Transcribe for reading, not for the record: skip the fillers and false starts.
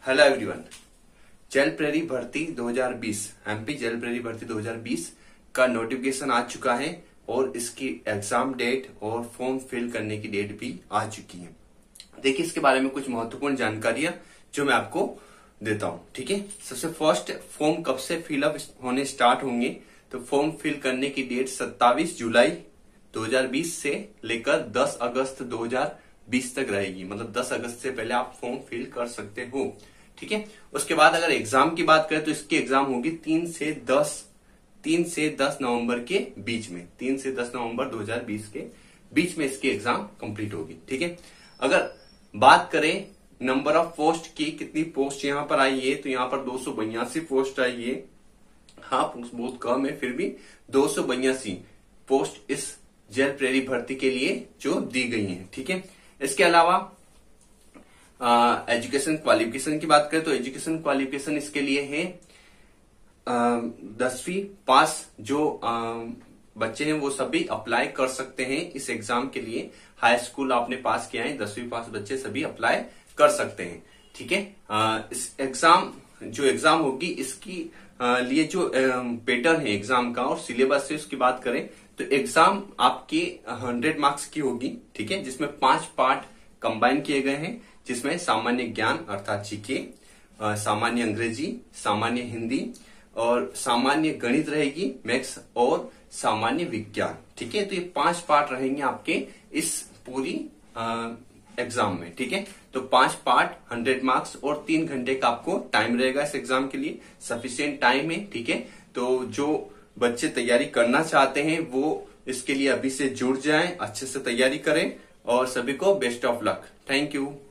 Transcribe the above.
Hello everyone. Jail prairie भर्ती 2020 MP jail prairie भर्ती 2020 का नोटिफिकेशन आ चुका है और इसकी एग्जाम डेट और फॉर्म फिल करने की डेट भी आ चुकी है। देखिए, इसके बारे में कुछ महत्वपूर्ण जानकारियां जो मैं आपको देता हूं। ठीक है, सबसे फर्स्ट, फॉर्म कब से फिलअप होने स्टार्ट होंगे? तो फॉर्म फिल करने की डेट 27 जुलाई 2020 से लेकर 10 अगस्त 2020 तक रहेगी। मतलब 10 अगस्त से पहले आप फॉर्म फिल कर सकते हो। ठीक है, उसके बाद अगर एग्जाम की बात करें तो इसकी एग्जाम होगी 3 से 10 नवंबर के बीच में। 3 से 10 नवंबर 2020 के बीच में इसकी एग्जाम कंप्लीट होगी। ठीक है, अगर बात करें नंबर ऑफ पोस्ट की, कितनी पोस्ट यहां पर आई है, तो यहां पर 282 पोस्ट आई है। हाँ, पोस्ट बहुत कम है, फिर भी 282 पोस्ट इस जेल प्रेरी भर्ती के लिए जो दी गई है। ठीक है, इसके अलावा एजुकेशन क्वालिफिकेशन की बात करें तो एजुकेशन क्वालिफिकेशन इसके लिए है 10वीं पास। जो बच्चे हैं वो सभी अप्लाई कर सकते हैं इस एग्जाम के लिए। हाई स्कूल आपने पास किया है, 10वीं पास बच्चे सभी अप्लाई कर सकते हैं। ठीक है, इस एग्जाम होगी, इसकी लिए जो पैटर्न है एग्जाम का और सिलेबस है उसकी बात करें तो एग्जाम आपके 100 मार्क्स की होगी। ठीक है, जिसमें 5 पार्ट कंबाइन किए गए हैं, जिसमें सामान्य ज्ञान अर्थात जीके, सामान्य अंग्रेजी, सामान्य हिंदी और सामान्य गणित रहेगी, मैथ्स और सामान्य विज्ञान। ठीक है, तो ये 5 पार्ट रहेंगे आपके इस पूरी एग्जाम में। ठीक है, तो 5 पार्ट 100 मार्क्स और 3 घंटे का आपको टाइम रहेगा इस एग्जाम के लिए। सफिशिएंट टाइम है। ठीक है, तो जो बच्चे तैयारी करना चाहते हैं वो इसके लिए अभी से जुड़ जाएं, अच्छे से तैयारी करें और सभी को best of luck. Thank you.